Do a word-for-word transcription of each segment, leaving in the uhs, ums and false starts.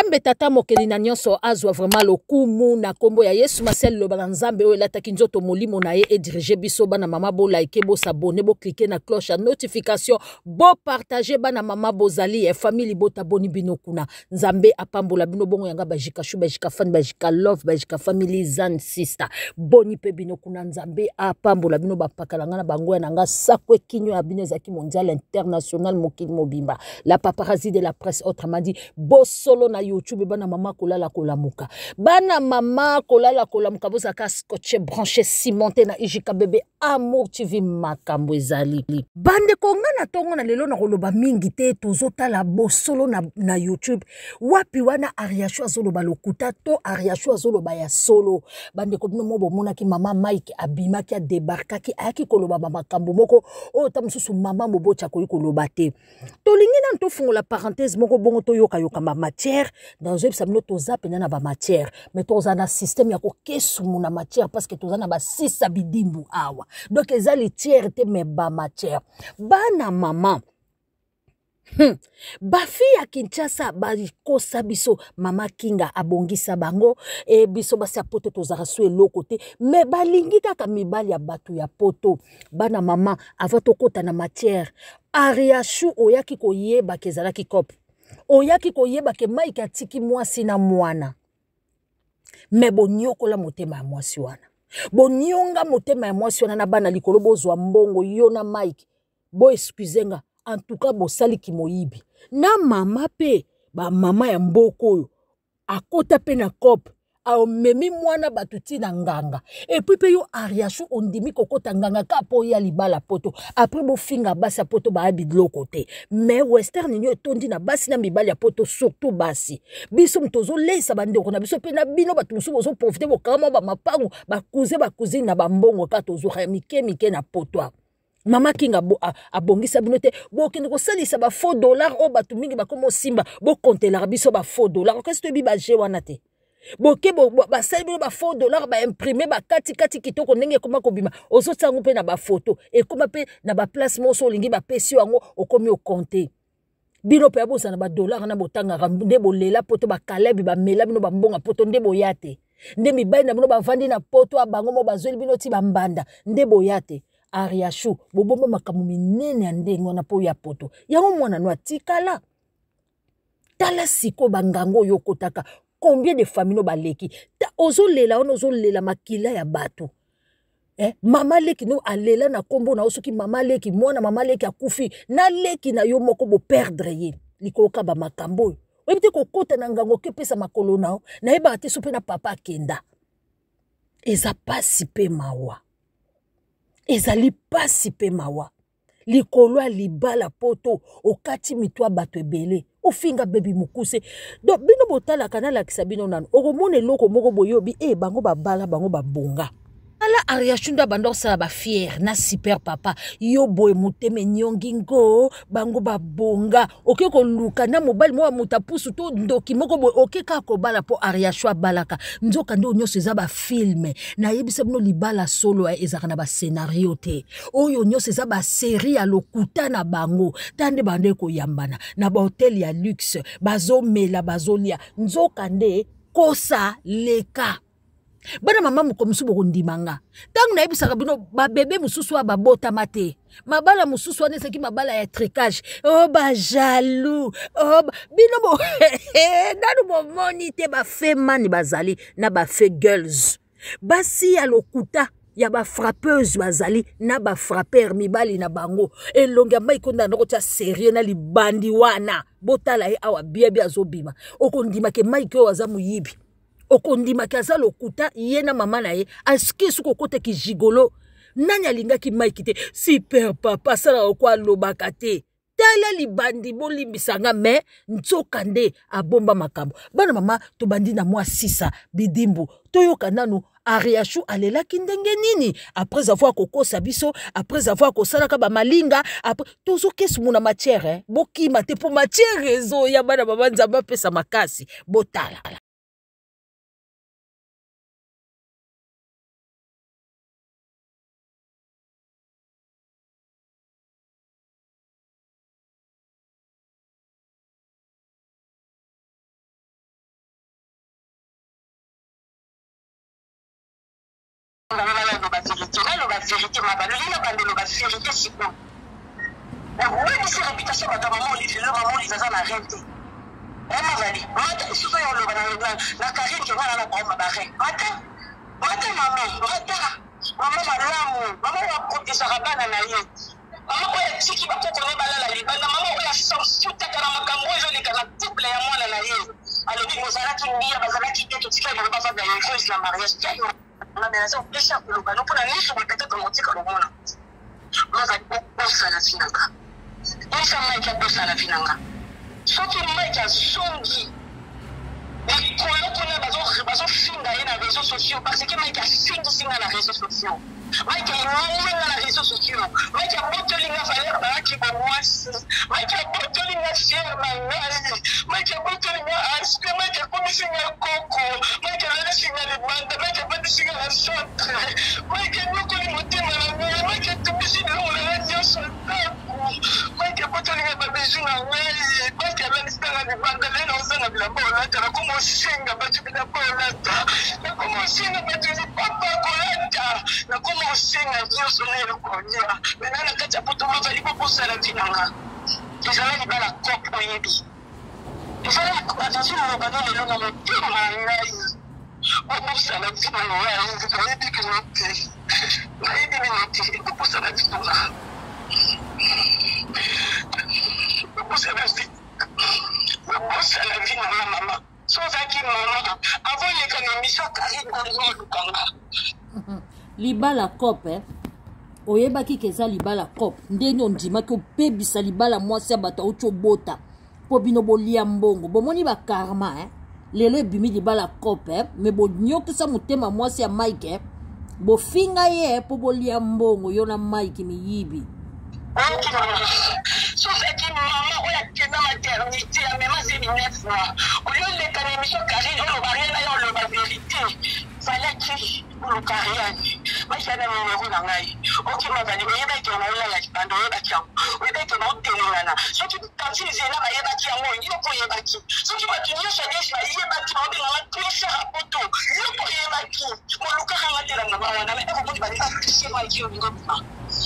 Nzambe tata mokeli na nyonso azwa vraiment lokumu na kombo ya Yesu Marcel Lobala Nzambe oyo lataki nzoto molimo na ye et diriger biso bana mama bo like bo s'abonner bo cliquer na cloche à notification bo partager bana mama bozali e famille bota boni bino kuna Nzambe apambola bino bongo yanga bajika shu bajika fan bajika love bajika family zan sister boni pe bino kuna Nzambe apambola bino bapakalanga na bango na nga sakwe kinyo ya bino zaki mondial international mokili mobimba la paparazzi de la presse autrement dit bo solo na YouTube bana mama kolala kolamuka bana mama kolala kolamuka boza ka scotché branché cimenté na I J K bébé amour T V makambo ezali bande konga na tongo na lelo na koloba mingi te tozota la bo solo na, na YouTube wapi wana Ariasho azoloba lokuta to Ariasho azoloba ya solo bande ko bino mo mona ki mama Mike abima ki a débarka ki ayaki koloba makambo moko o ta mususu mama mobocha ko koloba te to lingi na to fungola parenthèse moko bongo to yoka yoka ma matière dans un samino to zap na ba matière mais to za na système ya ko kesu na matière parce que to za na ba six bidimbu awa donc ezali tiers te me ba matière bana mama Hmm. Bafi ya Kinshasa barikosa biso mama Kinga abongisa bango e biso basi ya poto tozara su eloko te me balingi kaka mibali ya batu ya poto bana mama avant tokota na matière Ariashu oyaki koyeba kezalaki kop oyaki koyeba ke Mike atiki mwasi na mwana me bonyokola motema ya mwasi wana bonyonga motema ya mwasi wana na bana likolo bozwa mbongo yo na Mike bo excusenga en tout cas bo sali ki moyibi na mama pe ba mama ya mboko oyo akota pe na kop a memi mwana batuti na nganga et puis pe yo Ariasho ondimi kokota nganga ka po ya libala poto après bo finga basi poto ba abi de côté mais western nyo tondi na basi na mibali ya poto surtout basi biso mtozo lesa bande ko na biso pe na bino batu musu bozo profiter bo kama ba mapango ba cousin ba cousine na ba mbongo ka tozo ha mike mike na poto Mama Kinga bo abongisa bino te bo kende ko salisa ba faux dollars o batu mingi ba komo simba bo compter la biso ba faux dollars qu'est-ce que bi ba je wana te bo ke bo ba sali bino ba faux dollars ba imprimer ba kati kati kitoko ndenge koma ko bima ozo tsango pe na ba photo e koma pe na ba place moso lingi ba pesi yango okomi o compter bino pe abosa na ba dollars na botanga nde bo lela poto ba kalebi ba mela bino ba mbonga poto nde bo yate nde mi bayi na bino ba vandi na poto abango mo bazoli bino ti ba mbanda nde bo yate Ariasho bobomba makamu minene ndengo na po ya poto yango mwana no atikala tala siko bangango yokotaka combien de familles baleki ta ozo lela ono ozo lela makila ya bato eh mama leki no alela na kombo na osoki mama leki mwana mama leki akufi na leki na yo moko bo perdre ye likoka ba makambo oyebite kokota na ngango ke pesa makolo nao na yeba te sope na papa kenda eza pasi pe mawa ezali pasi pe mawa likolo libala poto okati mitwa bato ebele ofinga baby mukuse donc bino botala kanala kisabino nano okomone loko moko boyobi e bango babala bango babonga ala Ariashunda bandor sala ba fier na super papa yo boy muteme nyongingo bango babonga oke ko luka na mobile mo mutapusu to ndoki moko boy oke ka ko bala po Ariashwa balaka nzoka ndo nyoso za ba film na yebisa bino libala solo ezaka na ba scénario te oyo nyoso za ba série ya lokuta na bango tande bande ko yambana na ba hotel ya luxe bazomela bazolia nzoka nde kosa leka bana mama mukomusu bokondimanga tangu na yebisaka bino ba bébé mususu wa babota mate mabala mususu wa neseki mabala ya tricage oh ba jaloux oh ba... bino bo nanu bo moni te ba femani bazali na ba fe girls basi ya lokuta ya ba frappeuse bazali na ba frappeur mibali na bango elonga mai konda ndoko tia sérieux na libandi wana botala e awa bia bia zobima okondima ke mai ko azamu yibi okondima kaza lokuta yena mama na ye aski suko kote ki jigolo nanya linga ki Mike te super papa sala kwa lobaka te tala libandi bolimbisanga me nzoka nde abomba makambo bana mama to bandi na mwa sisa bidimbu toyoka nanu Ariasho alela kindenge nini après avoir kokosa biso après avoir kosalaka ba malinga après tozo kesu muna matière hein bokima te pour matière réseau ya bana mama nzamba pesa makasi botala on a la vérité, la vérité, ma belle, la bande, la vérité, c'est quoi? Oui, c'est réputation, ma maman, les filles, maman, les azans, arrêtez. On m'a valé. Mata, si vous avez le la carrière qui va à la bombe, ma reine. Mata, mata, maman, mata, maman, ma l'amour, maman, va protéger sa rabane à la maman, ouais, si qui va pour connaître la libane, maman, ouais, sans foutre à la macambo, je l'ai qu'à la couple et à moi, la laïe. Alors, il nous a là qui me dit, bazala qui dit, tout ce qui va pas faire de la mariage, on a des raisons déjà pour le ballon, pour la nuit, sur le peut-être comme on dit que le monde. Moi, j'ai beaucoup ça la finanga. Et ça m'a été beaucoup ça la finanga. Ce qui m'a été songi. Et quand on a besoin de finir dans les réseaux sociaux, parce que m'a été finir dans les réseaux sociaux. M'a été inouï dans les réseaux sociaux. M'a été beaucoup de valeur dans qui va moi. M'a été beaucoup de fier ma mère. M'a été beaucoup de aspect. M'a été beaucoup de signer coco. M'a été là de signer les bandes. M'a été beaucoup de signer la centre. M'a été beaucoup de monter ma mère. M'a été tout de suite là on a dit sur le temps. M'a été beaucoup de ma maison à moi. M'a été là de signer les bandes. Là on s'en a bien bon là. T'as comment singa batu bila kolata. Na comment singa batu ni papa kolata. Na comment singa Dieu sonner le konya. Maintenant la kacha poto ma vali pour ça la vinanga. Les gens qui bala cop oyebi. Les gens qui attention au bado le long le tout mangai. Pour ça la vinanga. Vous avez dit que non. Vous avez dit que non. Pour ça la vinanga. Pour ça la vinanga. Pour ça la vinanga maman. Sans acquis maman. Avant l'économie, ça carré dans le Lukanga. Libala cop, eh? Oyebaki keza libala cop. Ndeni ondima ki opebisa libala mwasi ya bata ocho bota. Po bino bolia mbongo. Bomoni ba karma, eh? Lelo ebimi libala cop, eh? Me bo nyokisa mutema mwasi ya Mike, eh? Bo finga ye, po bolia mbongo. Yona Mike mi yibi. Sauf que maman, on a que dans la maternité, même à ses neuf mois. Au lieu de l'économie, carré, on va rien là, on va vérité. Fallait qui pour le carré. Moi, j'ai un numéro dans l'ail. Ok, ma valise, il y a des gens là, il y a des gens là, il y a des gens là. Sauf que quand tu es là, il y a des gens là, il y a des gens là. Sauf que tu es là, il y a des gens là, il y a des gens là, il y a des gens là. Mon Lucas a été là, il y a des gens là, il y a des gens là, il y a des gens là.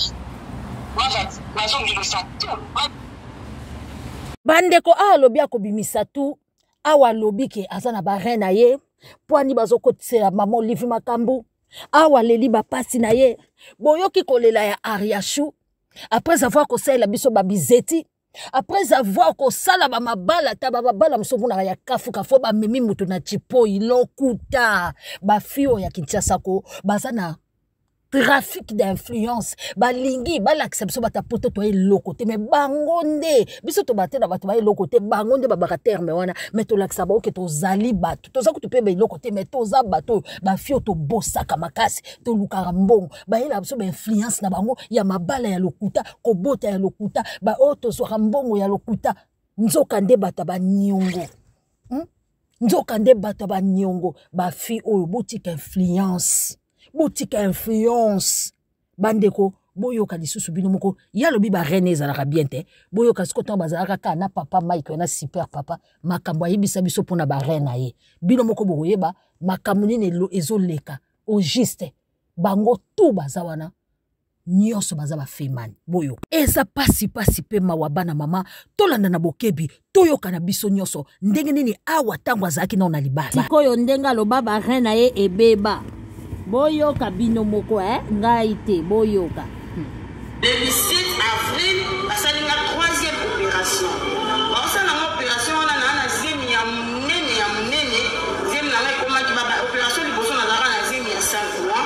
Bandeko a lobi akobimisa tu awa lobi ke azana ba reine na ye poani bazokotisela maman livi makambu awa leli ba pasi na ye boyoki kolela ya Ariashu après avoir kosala biso ba bizeti après avoir kosala ba mabala ta ba mabala msomuna ya kafu kafo ba memi mutu na chipo ilokuta ba fio ya Kinshasa ko bazana trafic d'influence balingi balakisa biso bata poto to elokote mais bangonde biso to batela bato ba elokote bangonde babaka terme wana mais to lakisa ba oke to zali bato to za kutupe ba elokote mais to za bato ba fio to bosaka makasi to lukara mbongo ba ela biso ba influence na bango ya mabala ya lokuta ko bota ya lokuta ba oto so mbongo ya lokuta nzoka nde bata ba nyongo hmm? Nzoka nde bata ba nyongo ba fi oyo boutique influence boutique influence bandeko boyoka lisusu bino moko ya lobi ba reine ezalaka bien te boyoka sikoto bazalaka ka na papa Mike na super papa makambo ayebisa biso pona ba reine na ye bino moko boyeba makambo nini ezoleka au juste bango tu bazawana nyonso baza ba femani boyo eza pasi pasi pe mawabana mama tolanda na bokebi toyoka na biso nyonso ndenge nini awa tango azaki na na libala sikoyo ndenga loba ba reine na ye ebeba boyoka bino moko eh ngai te boyoka le dix-sept avril basali la troisième opération ça na opération on a na zemi ya munene ya munene zemi na ngai koma ki baba opération liboso na zara na zemi ya cinq mois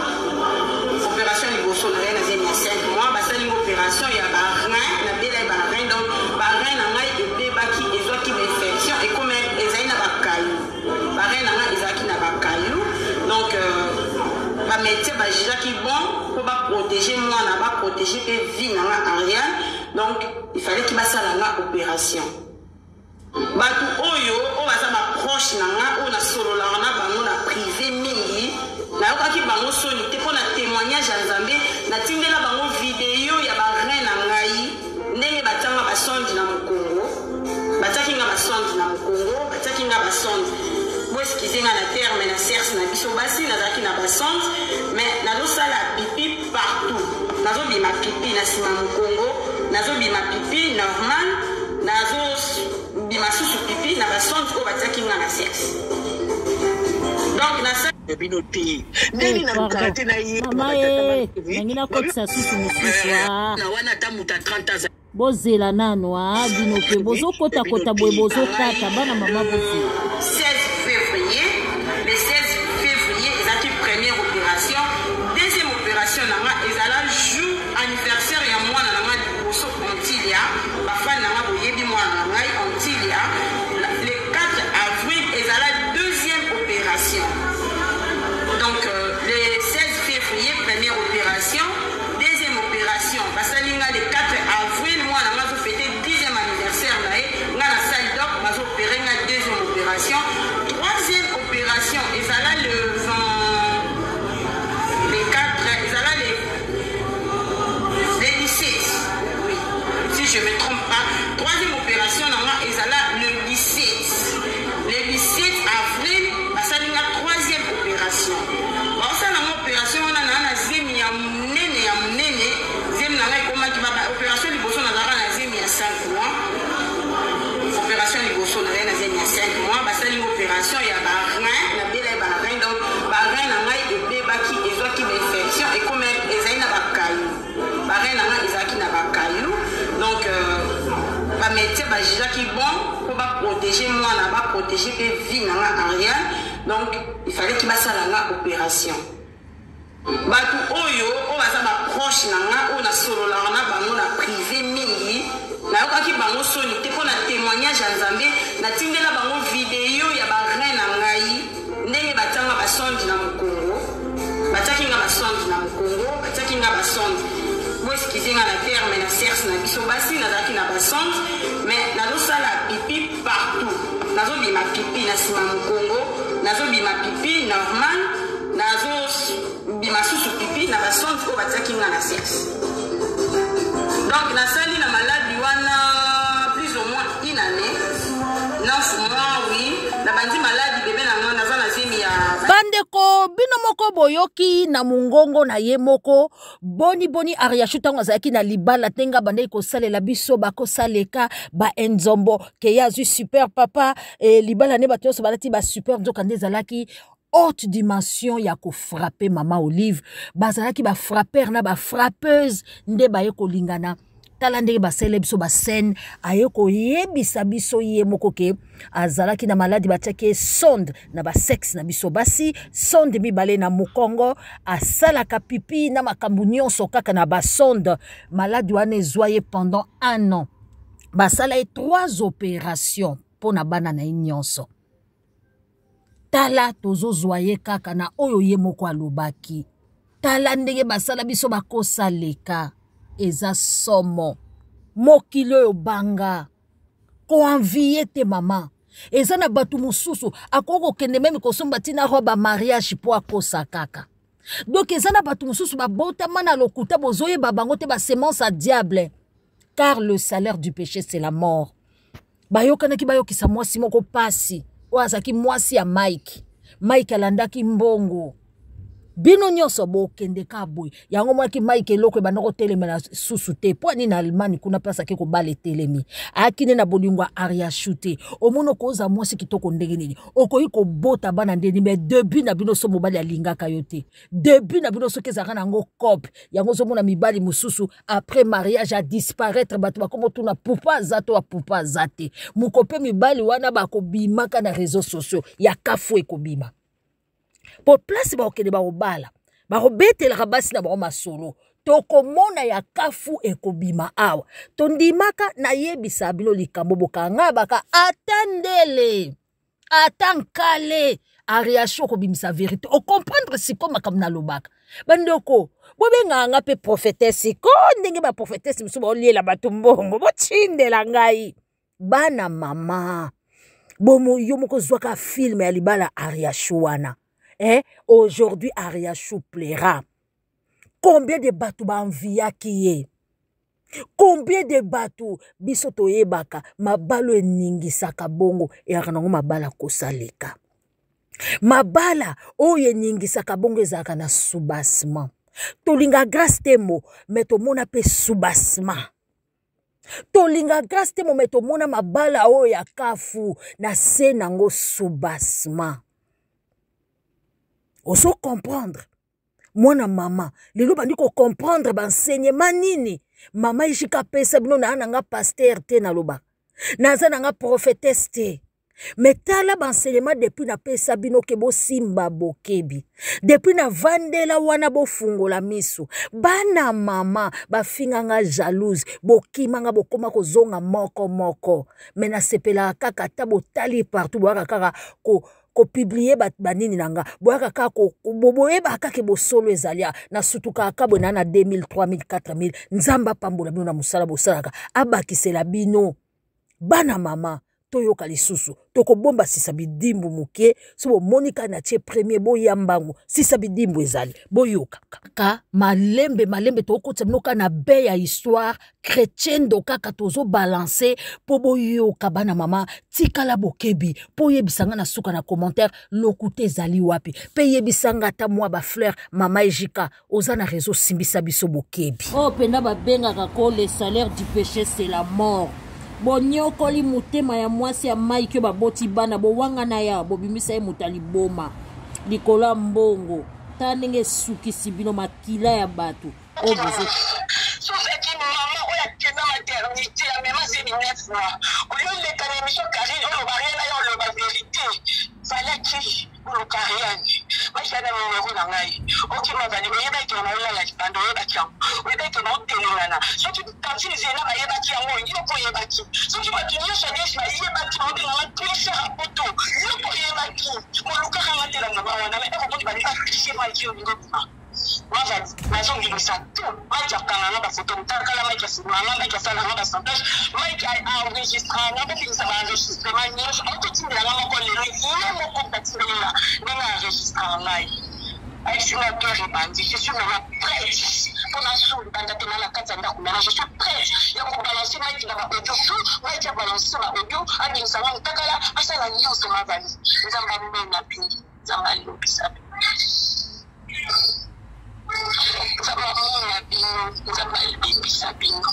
opération liboso na na zemi ya cinq mois basali opération ya ba rein na bela ba rein donc ba rein na ngai ebe baki ezwaki infection et comme ezali na ba kayu ba rein na ngai ezaki na ba kayu donc ba métier ba qui bon pour ba protéger moi na ba protéger pe vie na Ariane donc il fallait qu'il basa la opération ba tu oyo o baza ba proche na nga o na solo la na bango na privé mingi na yoka ki bango soni te pour na témoignage ya Nzambe na tindela bango vidéo ya ba reine na ngai ndenge batanga ba sonde na Mukongo bataki nga ba sonde na Mukongo bataki nga ba sonde excusez na terme na serse na biso basi nazaki na basonde mais nazosala pipi partout nazobima pipi na sima mokongo nazobima pipi normal nazobima susu pipi na basonde oyo batiaki nga na serse donc na bino te ndeni na mkarate na ye mama e nangina kotisa susu mosusu na wana ta muta trente ans bozela nano a bino pe bozokota-kota boye bozokata bana mama bozela seize février le seize février ezalaki première opération deuxième opération nanga ezala jour anniversaire ya mwana nanga liboso ontilia bafani nanga boyebi mwana na ngai ontilia le quatre avril ezala deuxième opération donc euh, le seize février première opération deuxième opération basalinga le quatre avril moi na nga fêté dixième anniversaire na ye nga na salle d'op bazo opérer nga deuxième opération troisième opération ezala le vingt le quatre ezala le le dix-sept oui si je me trompe pas troisième opération na nga ezala le dix-sept le dix-sept avril basalinga troisième opération baosala nga opération wana na na zemi ya munene ya munene zemi na ngai ekomaki baba opération liboso nazalaka na zemi ya cinq mois opération liboso na ngai na zemi ya cinq mois basali opération ya barein na bela ya barein donc barein na ngai ebebaki ezwaki bainfection ekome ezali na bakayu barein na ngai ezalaki na bakayu donc bamédecin bajijaki bon mpo baprotéger mwana baprotéger mpe vie na nga ariane donc il fallait ki basala nga opération bato oyo oyo baza baproche na nga oyo nasololaka na bango na privé mingi nayokaki bango soni te mpo na témoignage ya nzambe natindela bango video ya barein na ngai ndenge batianga basonde na mokongo batiaki nga basonde na mokongo batiaki nga basonde bo excuse nga na terme na serse na biso basi nazalaki na basonde mais nazosala pipi partout nazobima pipi na sima mokongo nazobima pipi normal nazobima susu pipi na basonde oyo batiaki nga na serse donc nasali na maladi wana plus ou moins une année neuf mois oui na bandi maladi bebe na nga naza na zemi ya bandeko bino moko boyoki na mungongo na ye moko boni boni Ariachu ntango azalaki na libala tenga bandeki kosalela biso bakosaleka ba enzombo ke ye azwi super papa e libala ne bato nyonso balati ba super nzoka nde ezalaki haute dimension ya kofrape mama Olive bazalaki ba frapper na ba frappeuse nde baye kolingana tala ndenge basele biso basene aye koyebisa biso ye moko ke azalaki na maladi batiaki sonde na basexe na biso basi sonde mibale na mokongo asalaka pipi na makambo nyonso kaka na basonde maladi wana ezwa ye pendant un an basala ye trois opérations mpo na bana na ye nyonso tala tozozwa ye kaka na oyo ye moko alobaki tala ndenge basala biso bakosaleka eza somo mokili oyo banga koanvie te mama eza na bato mosusu akoki kokende meme kosomba ntina roba mariage mpo akosa kaka donc eza na bato mosusu babotama na lokuta bozoyeba bango te basemence ya diable car le salaire du péché c'est la mort bayokanaki bayokisa mwasi moko pasi oyo azalaki mwasi ya Mike Mike alandaki mbongo bino nyonso bokende ka boy yango mwaki Mike eloko banoko telemela susu te po ni na Allemagne kuna pesa ke ko bale telemi akine na bolingwa Ariachu te omono koza mwasi kitoko ndenge nini okoyi ko bota bana ndeni mais début na bino so mobali alingaka yo te début na bino so kezaka nango cop yango zo mona mibali mususu après mariage a disparaître bato bakomo tuna pupa zato wa pupa zate mukope mibali wana bakobimaka na réseaux sociaux ya kafu ekobima pour place ba okende ba obala ba obetela basi na ba masolo toko mona ya kafu ekobima awa tondimaka na yebisa bino likambo bokanga baka atandele atankale Ariachu ko bimisa vérité o comprendre si comme comme na lobaka bandoko bobenga nga pe prophétesse ko ndenge ba prophétesse musu ba oliela batumbongo bo chindela ngai bana mama bomo yo moko zwaka film ya libala Ariachu wana. Eh, aujourd'hui, Ariachu plaira. Combien de bateaux envia qui est? Combien de bateaux bisoto yebaka mabalo eningi saka bongo et aranango mabala kosaleka. Mabala oyo eningisaka bongo ezalaka na soubassement. Tolinga grâce temo mais tomona pe soubassement. Tolinga grâce temo mais tomona mabala oyo ya kafu na se nango soubassement. Oso comprendre. Mwana mama, lelo bandi ko comprendre ba enseignement nini. Mama ishika pesa bino na nanga pasteur te na loba. Naza nanga prophétesse te. Mais tala ba enseignement depuis na pesa bino ke bo simba bokebi. Depuis na vandela wana bo fungola miso. Bana mama ba finganga jalouse, bo kimanga bo koma ko zonga moko moko. Mais na sepela kaka tabo tali partout bo kaka ko ko publier bat banini nanga boyaka ka ko boboye ba ka ke bo solo ezalia na sutuka ka bona na deux mille trois mille quatre mille nzamba pambola bino na musala bo salaka abakisela bino bana mama toyoka lisusu toko bomba sisa bidimbu muke so bo monika na tie premier bo yambango sisa bidimbu ezali boyoka ka malembe malembe toko tsemnoka na be ya histoire chrétienne do kaka tozo balancer po boyoka bana mama tikala bokebi po yebisanga na suka na commentaire lokute ezali wapi pe yebisanga ta mwa ba fleur mama ejika oza na réseau simbisa biso bokebi oh penda ba bengaka ko le salaire du péché c'est la mort. Bonyo koli mutema ya mwasi ya maiki baboti bana bo wanga na ya bobimisa ye mutali boma likola mbongo tanenge suki sibino makila ya batu o bozo so fait que maman o ya kena maternité ya mema zemi neuf mois o yo le kana mission Karine o ba rien na yo ba vérité fallait qui pour Karine moi je na numéro na ngai o ki ma bali yeba ki na la ya bando yeba ki o yeba ki na telingana so tu tanti zena ba yeba ki yango yo ko yeba ki so tu ba tu yo so des ba yeba ki o de na pressure a poto yo ko yeba ki mo luka ka ngate la mama na me ko ko ba ni ka cliché ma ki o ni ngoma Maza, mazo ngilisa tu. Maja kanga ba photo mtaka la maja sima, maja sala ngaba santage, maja enregistra, ngaba finisa ba enregistrement nyosho, auto tindela ngaba ko lelo, yile mo contacter la, ngaba enregistra live. Ai sina pere bandi, je suis vraiment prête. Pour la soul banda tena la kata nda kumana, je suis prête. Ya ko balancer maja na audio show, maja balancer ma audio, ani nsala mtaka la, asala nyosho mabali. Nzamba mbona pili, nzamba lobisa. Nzamba muna bino, nzamba libisa bino.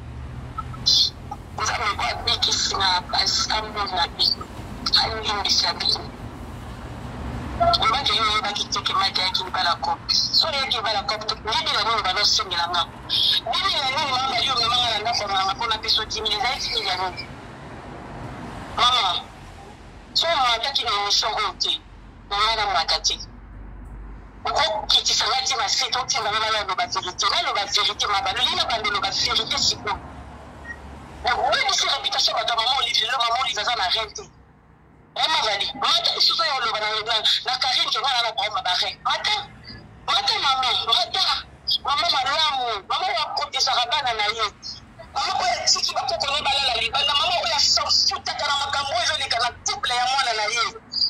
Nzamba kwa biki sina pasambo na bino. Hani libisa bino. Mbaje yo baki teke maji yaki mbala kopi. So yaki mbala kopi, nibi la nini balo singi la nga. Nibi la nini mama yo mama la nako mama kona peso timile zaiti nibi la nini. Mama, so mama taki na emission ote, mama na makati. Qui ti sanga ti ma sito ti na na lo ba vérité na lo ba vérité ma ba lo ina ba lo ba vérité siko na oui c'est réputation ba maman Olivier le maman Olivier za na rente mama vali mata suso yo lo ba na na Karine ke na na ba ma ba re mata mata mama mata mama malamu mama wa kote sa bana na ye mama ko ya tiki ba ko ko ba la li ba mama ko ya sa futa kana makambo zo ni kana couple ya mwana na ye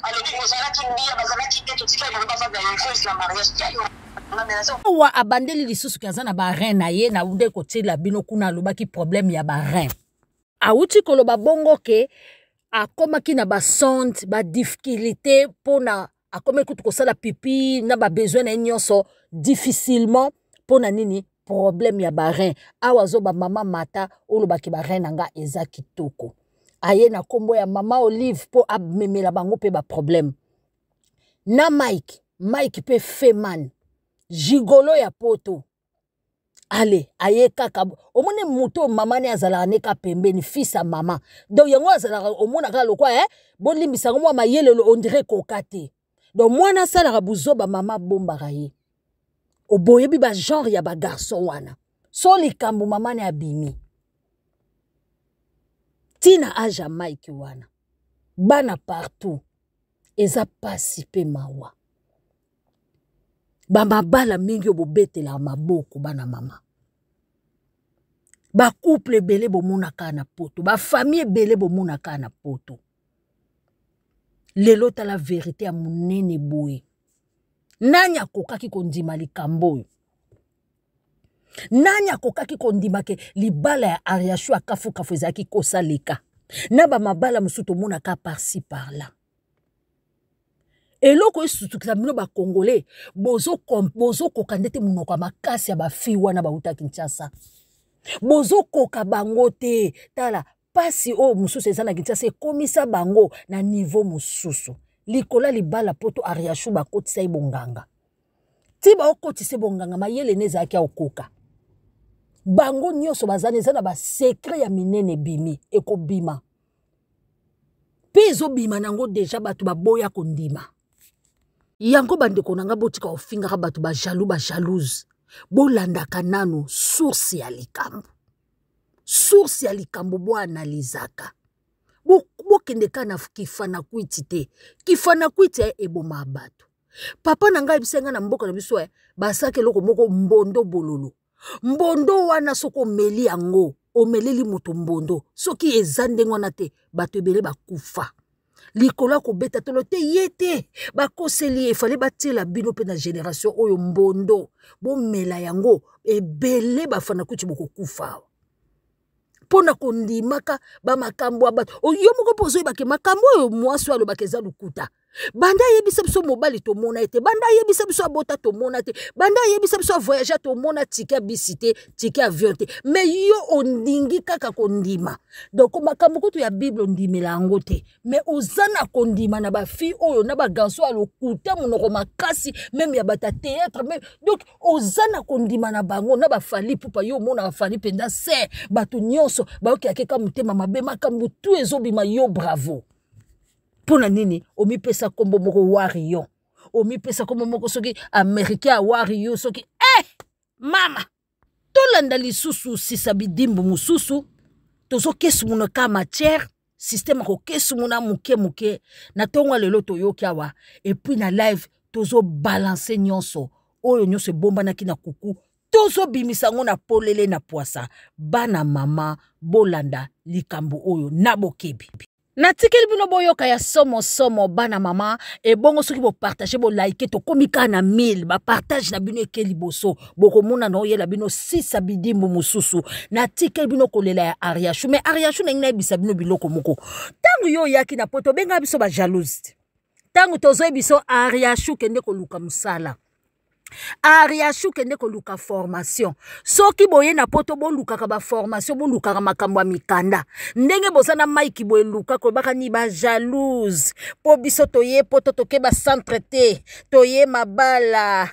wa abandeli lisusu kaza na ba rein na ye na ude kote la bino kuna lobaki problème ya ba rein auti koloba bongo ke akoma ki na ba sonde ba difficulté pona akoma kutu ko sala pipi na ba besoin na nyonso difficilement pona nini problème ya ba rein awazo ba mama mata olobaki ba rein nga eza kitoko aye na kombo ya mama Olive po abmemela bango pe ba problème na Mike Mike pe feman gigolo ya poto ale aye kaka omone muto mama ne azala neka pembeni fils a mama donc yango azala omona ka lokwa eh bolimbisa ngo mayele lo on dirait kokate donc mwana sala buzoba mama bomba raye oboye bi ba genre ya ba garçon wana so likambo mama ne abimi tina a Jamaïque wana bana partout eza pasi pe mawa bamba bala mingi obobetela maboko bana mama ba couple belé bomuna kana poto ba famille belé bomuna kana poto lelo ta la vérité ya munene boye nanya kokaki kondima likambo nanya kokaki kondima ke libala ya ariashu akafu kafu ezaki kosaleka na ba mabala musuto mona ka par-ci par là eloko esutukisa bino ba Congolais bozo bozo kokandete munoko makasi ya ba fi wana ba uta Kinshasa bozo koka bango te tala pasi o mususu ezana Kinshasa komisa bango na niveau mususu likola libala poto Ariashu ba kotisa ibonganga tiba okotisa ibonganga mayele neza kia okoka bango nyoso bazana ezana ba secret ya minene bimi ekobima pezo bima nango deja batu baboya kondima yango bandeko nanga botika ofinga ka batu ba jaloux ba jalouse bolanda kanano source ya likambo source ya likambo bo analizaka bo bo kende kana kifana kwiti te kifana kwiti eboma batu papa nanga bisenga na mboka na biso basake loko moko mbondo bololo mbondo wana soko meli yango omeleli moto mbondo soki ezande ngwana te bato ebele bakufa likola ko beta tolo te yete bakoseli efale batela bino pe na génération oyo mbondo bo mela yango ebele bafana kuti bokokufa pona kondimaka ba makambo abato oyo moko pozo ebake makambo oyo mwasi alo bakeza lukuta banda yebisa biso mobali to mona ete banda yebisa biso abota to mona te banda yebisa biso voyager to mona tika bisite tika avion te mais yo ondingi kaka kondima donc makambo kutu ya bible ndimela yango te mais ozana kondima na ba fi oyo na ba ganso alokuta monoko makasi même ya bata théâtre même donc ozana kondima na bango na ba fali pupa yo mona fali penda se bato nyonso ba oki akeka mutema mabe makambo tu ezobima yo bravo. Pona nini omi pesa kombo moko Wario omi pesa kombo moko soki Americain Wario soki eh mama tolanda lisusu sisabidimbu mususu tozo kesu muna ka matière système ko kesu muna muke muke na tonga lelo toyoki awa et puis na live tozo balancer nyonso oyo nyonso bomba na kina kuku tozo bimisa ngo na polele na poisa bana mama bolanda likambo oyo na bokebi. Na tikeli bino boyoka ya somo somo bana mama e bongo soki bo partager bo like to komika na mille ba partage na bino ekeli boso boko mona no yela bino six abidimbu mususu na tikeli bino kolela ya Ariashu mais Ariashu na ngina bisa bino biloko moko tangu yo yaki na poto benga biso ba jalouse tangu tozo biso Ariashu kende ko luka musala Ariashu kende ko luka formation soki boye na poto bo luka ka ba formation bo luka ka makambo mikanda ndenge bozana maiki boye luka ko baka ni ba jalouse po biso toye poto toke ba centre te toye mabala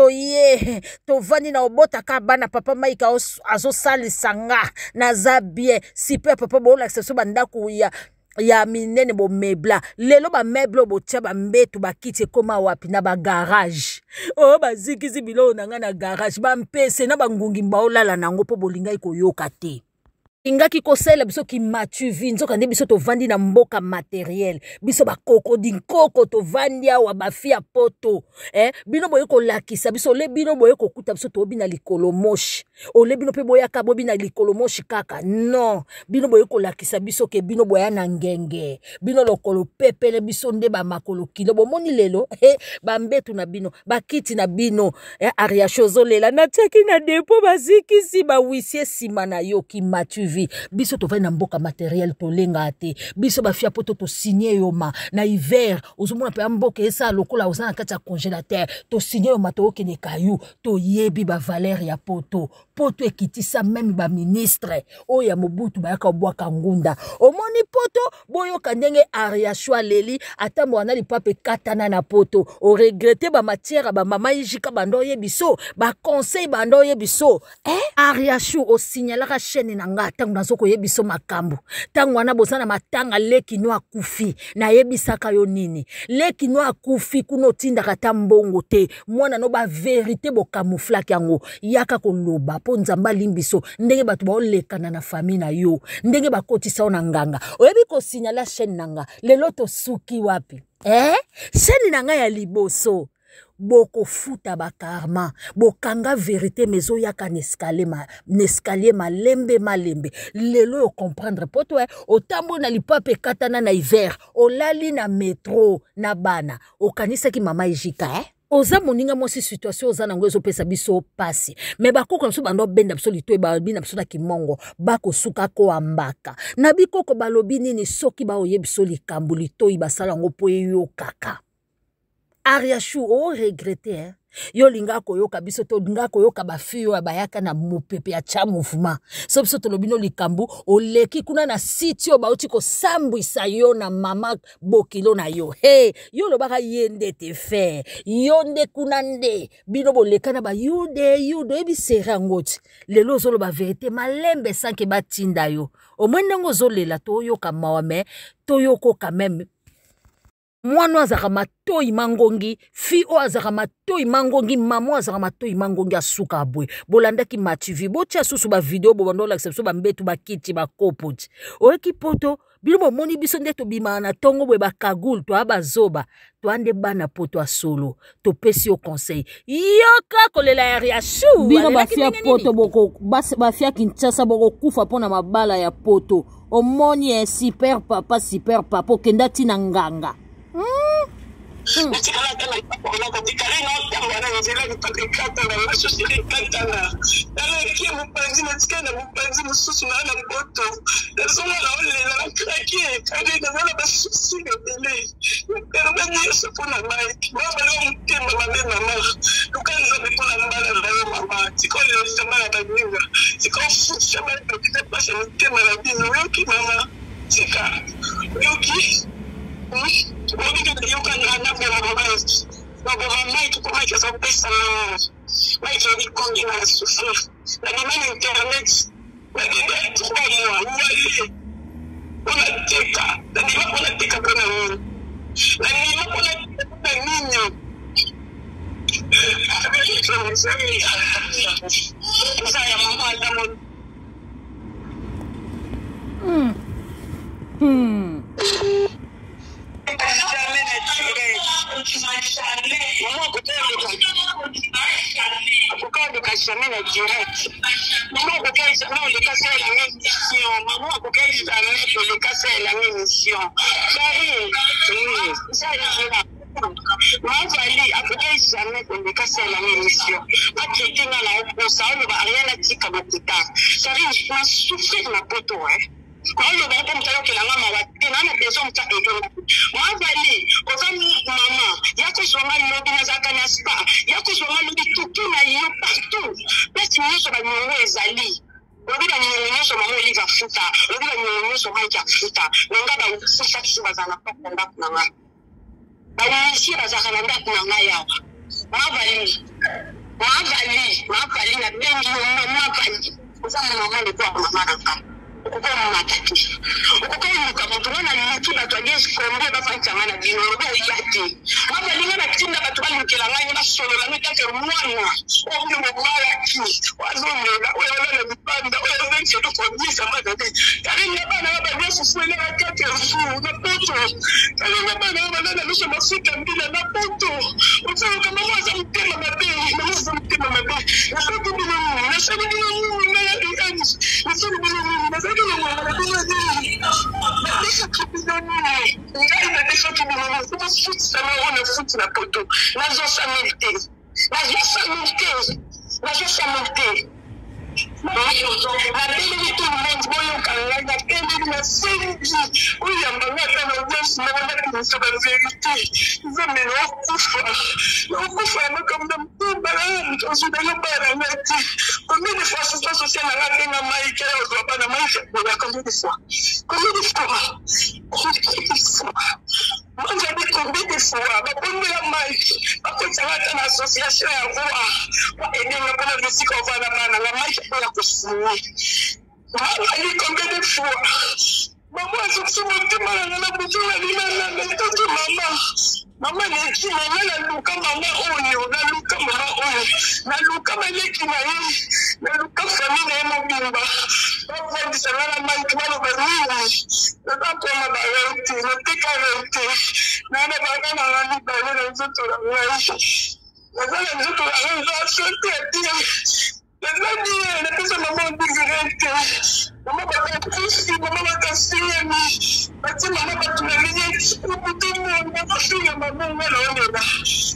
toye to vani na obota ka bana papa maika azo sali sanga na zabie sipe papa bo la seso bandako ya ya minene bo mebla lelo ba meblo bo tia ba mbetu ba kiti koma wapi na ba garage oh ba zikizi bilo na nga na garage ba mpese na ba ngungi mbaolala nango po bolinga iko yoka te ingaki kosela biso ki matuvi nzoka nde biso to vandi na mboka matériel biso ba koko dinkoko to vandi awa ba fia poto eh bino boye ko lakisa biso le bino boye ko kuta biso to bina likolo moshi o le bino pe boya ka bo bina likolo moshi kaka non bino boye ko lakisa biso ke bino boya na ngenge bino lokolo pepele biso nde ba makolo kilo bo moni lelo eh ba mbetu na bino ba kiti na bino eh Ariashu zolela na teki na depo bazikisi ba wisie sima na yo ki matuvi biso to va na mboka matériel to lenga te biso ba fia poto to signer yoma na hiver ozomona pe mboka esa lokola ozana kati ya congélateur to signer yoma to okene kayu to yebi ba valeur ya poto poto ekitisa même ba ministre o ya Mobutu ba yaka bwaka ngunda omoni poto boyoka ndenge Ariashu leli ata mwana lipape katana na poto o regretter ba matière ba mama yijika bando yebiso ba conseil bando yebiso eh Ariashu o signalaka chaîne na ngata nazoko yebiso makambo tangu wana bozana matanga leki no akufi na yebisaka yo nini leki no akufi kuno tinda kata mbongo te mwana no ba vérité bo camouflage yango yaka koloba po nzamba limbiso ndenge batu ba olekana na famille na yo ndenge bakotisa ona nganga oyebi ko signala chaîne nanga lelo to suki wapi eh chaîne nanga ya liboso boko futa bakarma bokanga vérité mezo yaka nescalier ma nescalier malembe malembe lelo yo comprendre poto eh otambo na lipape katana na hiver olali na métro na bana okanisa ki mama ejika eh oza moninga mosi situation oza nango ezo pesa biso pasi me bakoko nso bando benda biso litoy ba bina biso na kimongo bako suka ko ambaka na bikoko balobi nini soki ba oyebiso likambo litoy basala ngo po yo kaka Ariashu o regretter hein. Yo linga koyoka biso to linga koyoka ba fiyo bayaka na mupepe ya cha mouvement. So biso to lobino likambu oleki kuna na sitio ba uti ko sambwisa yo na mama bokilo na yo. Hey, yo lo baka yende te fe. Yonde kuna nde bino boleka na ba yude yude ebi serangoti. Lelo zo lo ba vérité malembe sanke batinda yo. O mwende ngo zo lela to yoka mawame to yoko quand même. Mwana azaka matoi mangongi, fi o azaka matoi mangongi, maman azaka matoi mangongi asuka abwe. Bolandaki mativi, bo tia susu ba video, bo bando la ksepso ba mbetu ba kiti ba kopoti. Oeki poto, bilubo moni biso nde to bima na tongo bwe ba kagul, to aba zoba, to ande bana poto a solo, to pesi o conseil. Yoka kolela ya riashu. Bino ba fia poto boko, ba fia kinchasa boko kufa pona mabala ya poto. Omoni e super papa, super papa, kenda tina nganga. Mm. Natikala kana ipakona kotikali na otambana nzela kupatikata na mashoshi katana. Nala kia mupanzi natikana mupanzi mususu na na poto. Nasoma na ole na kraki kale na wala basusi ngele. Karaba ni yeso pona mai. Baba leo mtema mabe mama. Tukanza bipona mbala na mama. Tiko leo shamana bazinga. Tiko futi shamana bakita pasha mtema na bizo yoki mama. Tika. Yoki. You can have a voice. But I might to make us a person. Might be coming as to see. But the man internet, but the net to one, one take up. The name of the take up on a moon. The name of the minion. Hmm. Hmm. Maman pourquoi le cas jamais la direct. Maman pourquoi jamais le cas c'est la même mission. Maman pourquoi jamais le cas c'est la même mission. Oui, ça est là. Maman Vali après jamais le cas c'est la même mission. Pas traiter dans la pour ça on va rien à dire comme ça. Ça risque de souffrir la poto hein. Quand le bon comme ça que la maman va tenir na besoin de aider. Moi Vali, aux maman, yako zonga lobi na zakana spa, yako zonga lobi tutu na yo partout. Parce que nous sommes nous ezali. Lobi na nous sommes maman oliva futa, lobi na nous sommes maika futa. Nanga ba futa kiba zana pa konda kunanga. Ba wisi ba zakana nda kunanga yawa. Moi Vali. Moi Vali, moi Vali na bengi maman Vali. Oza maman le kwa maman nanga. Ukukoma matatu. Ukukoma mkamotuwana nitu na tuwajeshi kombe basa nchangana dino. Uko yati. Maba linga na kitinda batuwali mkelangani na solo. Lami kake mwana. Omi mwala ki. Wazumela. Wewe mpanda. Wewe nche tu kwa njisa madade. Kari nyabana waba jesu fuele na kake mfuu. Na poto. Kari nyabana waba nana lusha mafuta mbila na poto. Utsao kama waza mtema mabe. Na waza mtema mabe. Na poto bila mimi. Na sabi bila mimi. Na yadi yani. Na sabi bila mimi. Na sabi la poto. La joie multé. La joie multé. La joie multé. La belle de tout le monde, moi, on a la belle de la série. Oui, il y a un moment, on a dit, on a dit, la vérité. Ils ont mis leur couffre. Leur couffre, comme dans tout le balade, on se donne pas la net. Combien de fois, ce soit social, la reine à Maïka, on doit pas la Maïka. Combien de fois? Combien de fois? Combien de fois? Moi, j'avais combien de fois? Combien de Maïka? Parce que ça va être une association à voir. Pour aider le bonheur de ce qu'on va là-bas, la Maïka pour la construire. Moi, combien de fois? Maman, je suis montée mal à la boutique, elle est là, maman. Maman, elle est qui? Maman, elle a luka maman, oh, elle a luka maman, oh, elle a luka maman, qui m'a dit, elle a luka famille, elle m'a bimba. Papa, dit, ça va la main, tu vas le balayer. Le temps pour ma barrette, le thé carré, nana, baba, nana, nana, les autres, la main. Les autres, la main, j'ai sauté à dire. Les amis, elle est maman différente. Maman va t'apprécier, maman va t'assurer. Parce que maman va te réveiller. Pour tout le monde, maman va faire maman, on va le là.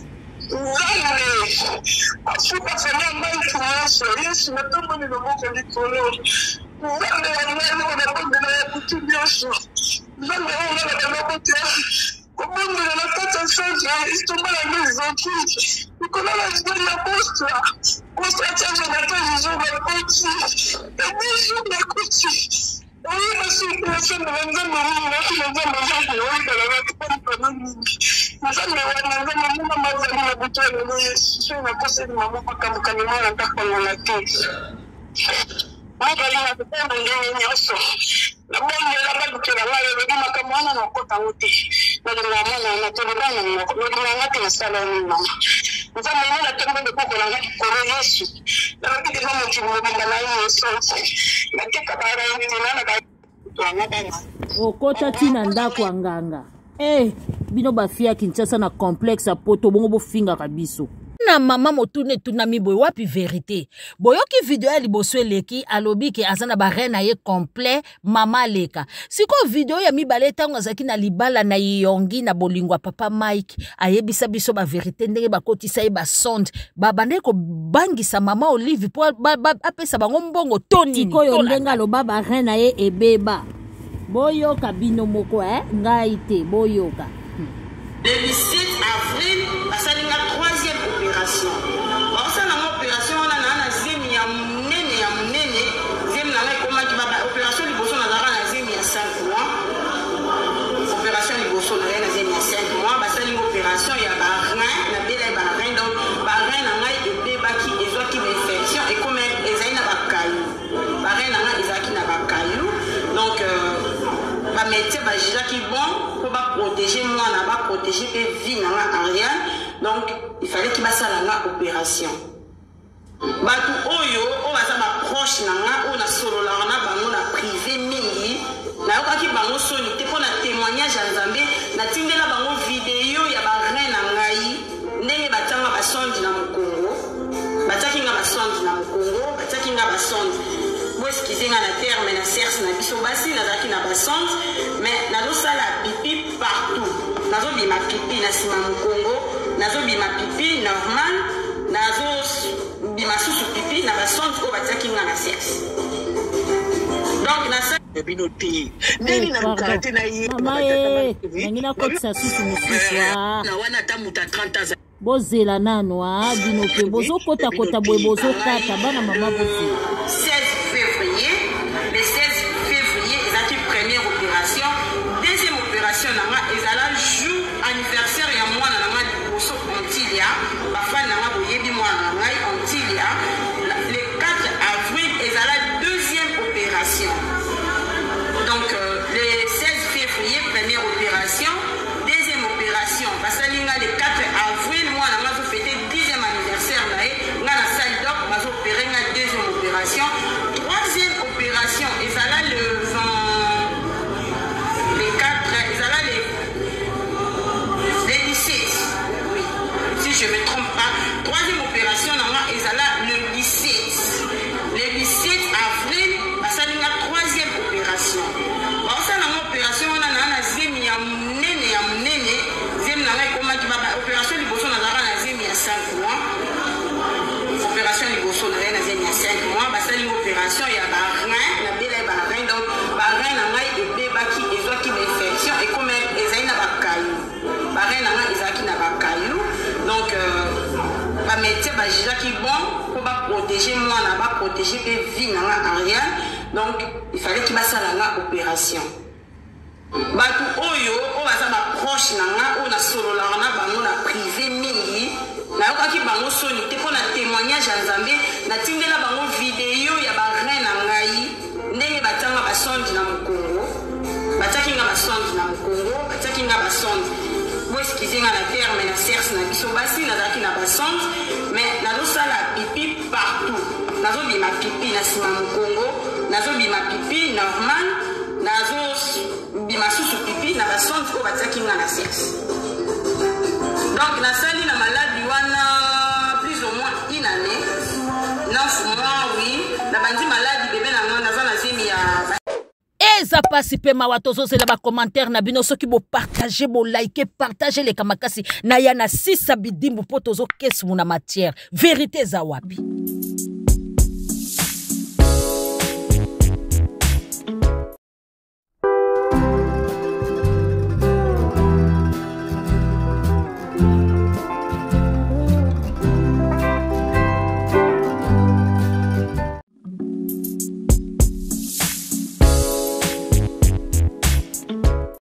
Zale. Afu pas faire la main pour moi, yes, mais tout le monde est dans mon lit pour nous. Zale, on a le monde de la boutique bien sûr. Zale, on a la boutique. Comment on a la tête ils sont mal à les autres. Nous connaissons la vie de la poste là. Constantin, je n'attends les jours de côté. Les jours de côté. Oui, parce que la femme de l'enfant maman, la fille de l'enfant maman, oui, dans la femme de maman. La femme de l'enfant maman, maman, maman, la bouteille, je suis une conseil de maman, pas comme quand maman n'a pas pendant la tête. Moi, je vais la faire dans les nyonso. La bonne de la balle que la malle, le dit ma camarade n'a pas tant été. La de la maman n'a pas le bain, le dit la maman n'a pas le maman. Nous avons mené la tombe de coco dans la Jésus. La vie des hommes qui vont dans la nyonso. La tête à la maman. Okota tina ndako anganga. Eh, bino bafia Kinshasa na complexe poto bongo bofinga kabiso. Na mama motune tunami boy wapi vérité. Boyoki video ya liboso eleki alobi ke azana ba reine ye complet mama leka. Siko video ya mibale tango azaki na libala na yongi na bolingwa papa Mike ayebisa biso ba vérité ndenge bakotisa ye ba sonde ba bande ko bangisa mama Olive po ba, ba apesa bango mbongo toni tiko yo ndenga lo baba reine ye ebeba. Boyoka bino moko eh ngai te boyoka. Le dix-sept avril, ça c'est la troisième opération. Ça, l'opération, on a un zémi à Mounene, à Mounene, zémi à comment tu vas opération du bosson, on a un zémi à cinq mois. Opération du bosson, on a un zémi à cinq mois. Ça, c'est une opération, il y a Bahreïn, il y a Bélé Bahreïn, donc Bahreïn, on a un bébé qui est qui est infection et comme ils ont un caillou. Bahreïn, on a un caillou. Donc, bah, métier, bah, j'ai qui bon. Protéger moi, on va protéger les vies en rien. Donc, il fallait qu'il fasse la opération. Batu oyo, on va s'en proche, on a solo la, on a bango na privé mingi. Na yoka ki bango soni, te pour na témoignage à Nzambe, na tinde la bango vidéo ya ba reine na ngai, ndenge batanga ba sondi na Congo. Bataki nga ba sondi na Congo, bataki nga ba sondi. Moi, excusez moi la terre, mais la serre, na biso basi, na zaki na ba sondi, mais na do sala pipi partout. Nazo bi ma pipi na sima mu Congo, nazo bi ma pipi normal, nazo bi ma susu pipi na ba sondi ko bataki nga na sexe. Donc na sa binote. Neni na mkarate na yi. Mama eh, ngina ko tsa susu mususu wa. Na wana tamuta trente ans. Bozela nano a bino pe bozo kota kota boy bozo kata bana mama bozi. seize février, le seize février, ils ont une première opération. Deuxième opération, ils ont un jour anniversaire, il y a moi, dans le Antilia, parfois, dans le moi, Antilia. Le quatre avril, ils ont la deuxième opération. Donc, euh, le seize février, première opération. Deuxième opération, parce que le quatre avril, moi, on a fêté le dixième anniversaire, on a la salle d'op, on a opéré la deuxième opération. Troisième opération, ils ont là le vingt, les quatre, ils ont là les, les dix-sept, oui, si je ne me trompe pas. Troisième opération, ils ont là le dix-sept, le dix-sept avril, parce que la troisième opération. Bon, ça, l'opération, on a un zémi à Mounene, à Mounene, zémi à comment tu vas, opération du bosson, on a un zémi à cinq mois. Opération du bosson, on a un zémi à cinq mois, parce que l'opération, il y a Bahreïn, il y a Bélé Bahreïn, donc Bahreïn, on a un bébé qui est qui est infection et comme ils ont un caillou. Bahreïn, on a un qui n'a pas caillou. Donc, bah, métier, bah, j'ai qui bon, pour protéger moi, on va protéger les vies en rien. Donc, il fallait qu'il fasse la opération. Batu oyo, on va s'en proche, on a solo la, on a bango na privé mingi. Na yoka ki bango soni, te pour na témoignage à Nzambe, na tinde la bango vidéo ya ba reine na ngai, ndenge batanga ba sondi na Congo. Bataki nga ba sondi na Congo, bataki nga ba sondi. Moi, excusez moi la terre, mais la serre, na biso basi, na zaki na ba sondi, mais na do sala pipi partout. Nazo bi ma pipi na sima mu Congo, nazo bi ma pipi normal, nazo bi ma susu pipi na ba sondi ko bataki nga na sexe. Donc na sali na maladie wana plus ou moins une année, neuf mois oui, na bandi maladie bébé na nga naza na zemi ya eza pasi pe mawatozo zela ba commentaire na bino soki bo partager bo liker partager les kamakasi na ya na sisa bidimbu potozo kesu na matière vérité za wapi.